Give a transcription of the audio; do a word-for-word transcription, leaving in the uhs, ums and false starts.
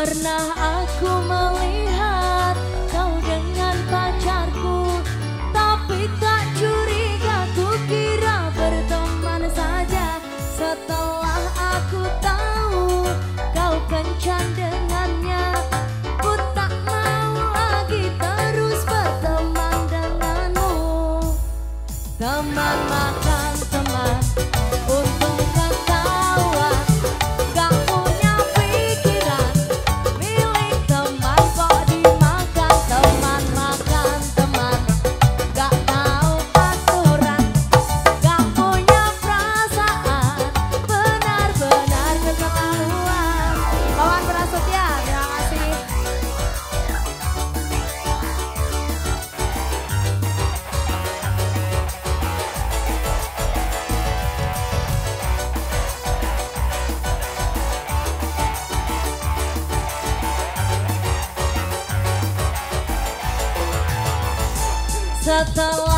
Pernah aku melihat kau dengan pacarku, tapi tak curiga, ku kira berteman saja. Setelah aku tahu kau kencan dengannya, ku tak mau lagi terus berteman denganmu. Teman makan teman, untung ketahuan gak punya pikiran, milik teman kok dimakan. Teman makan teman, gak tahu aturan, gak punya perasaan, benar-benar keterlaluan. Pawan Prasetya, terima kasih. Setelah